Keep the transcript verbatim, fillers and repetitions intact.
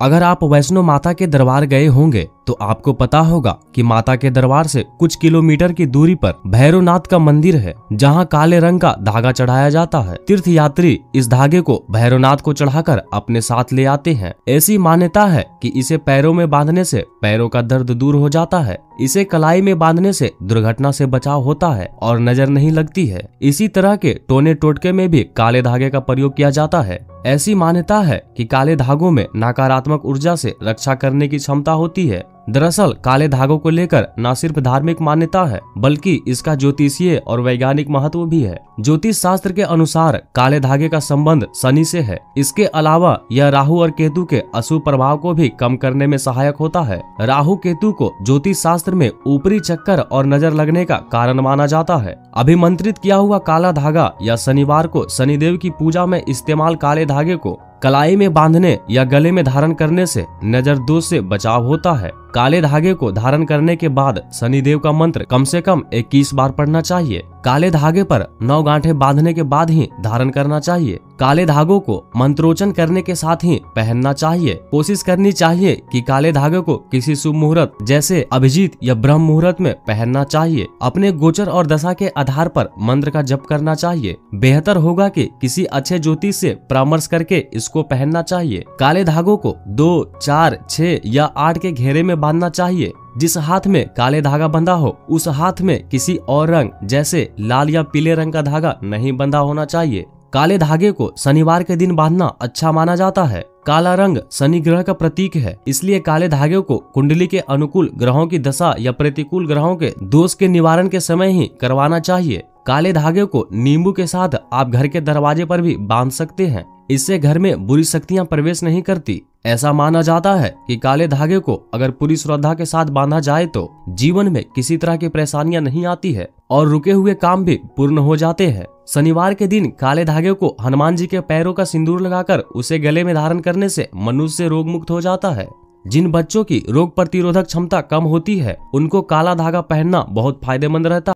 अगर आप वैष्णो माता के दरबार गए होंगे तो आपको पता होगा कि माता के दरबार से कुछ किलोमीटर की दूरी पर भैरवनाथ का मंदिर है, जहां काले रंग का धागा चढ़ाया जाता है। तीर्थ यात्री इस धागे को भैरवनाथ को चढ़ाकर अपने साथ ले आते हैं। ऐसी मान्यता है कि इसे पैरों में बांधने से पैरों का दर्द दूर हो जाता है। इसे कलाई में बांधने से दुर्घटना से बचाव होता है और नजर नहीं लगती है। इसी तरह के टोने टोटके में भी काले धागे का प्रयोग किया जाता है। ऐसी मान्यता है कि काले धागों में नकारात्मक ऊर्जा से रक्षा करने की क्षमता होती है। दरअसल काले धागों को लेकर न सिर्फ धार्मिक मान्यता है, बल्कि इसका ज्योतिषीय और वैज्ञानिक महत्व भी है। ज्योतिष शास्त्र के अनुसार काले धागे का संबंध शनि से है। इसके अलावा यह राहु और केतु के अशुभ प्रभाव को भी कम करने में सहायक होता है। राहु केतु को ज्योतिष शास्त्र में ऊपरी चक्कर और नजर लगने का कारण माना जाता है। अभिमंत्रित किया हुआ काला धागा या शनिवार को शनिदेव की पूजा में इस्तेमाल काले धागे को कलाई में बांधने या गले में धारण करने से नजर दोष से बचाव होता है। काले धागे को धारण करने के बाद शनिदेव का मंत्र कम से कम इक्कीस बार पढ़ना चाहिए। काले धागे पर नौ गांठें बांधने के बाद ही धारण करना चाहिए। काले धागों को मंत्रोच्चारण करने के साथ ही पहनना चाहिए। कोशिश करनी चाहिए कि काले धागे को किसी शुभ मुहूर्त जैसे अभिजीत या ब्रह्म मुहूर्त में पहनना चाहिए। अपने गोचर और दशा के आधार पर मंत्र का जप करना चाहिए। बेहतर होगा कि किसी अच्छे ज्योतिष से परामर्श करके इसको पहनना चाहिए। काले धागों को दो, चार, छह या आठ के घेरे में बांधना चाहिए। जिस हाथ में काले धागा बंधा हो उस हाथ में किसी और रंग जैसे लाल या पीले रंग का धागा नहीं बंधा होना चाहिए। काले धागे को शनिवार के दिन बांधना अच्छा माना जाता है। काला रंग शनि ग्रह का प्रतीक है, इसलिए काले धागे को कुंडली के अनुकूल ग्रहों की दशा या प्रतिकूल ग्रहों के दोष के निवारण के समय ही करवाना चाहिए। काले धागे को नींबू के साथ आप घर के दरवाजे पर भी बांध सकते हैं। इससे घर में बुरी शक्तियां प्रवेश नहीं करती। ऐसा माना जाता है कि काले धागे को अगर पूरी श्रद्धा के साथ बांधा जाए तो जीवन में किसी तरह की परेशानियां नहीं आती है और रुके हुए काम भी पूर्ण हो जाते हैं। शनिवार के दिन काले धागे को हनुमान जी के पैरों का सिंदूर लगाकर उसे गले में धारण करने से मनुष्य रोग मुक्त हो जाता है। जिन बच्चों की रोग प्रतिरोधक क्षमता कम होती है उनको काला धागा पहनना बहुत फायदेमंद रहता है।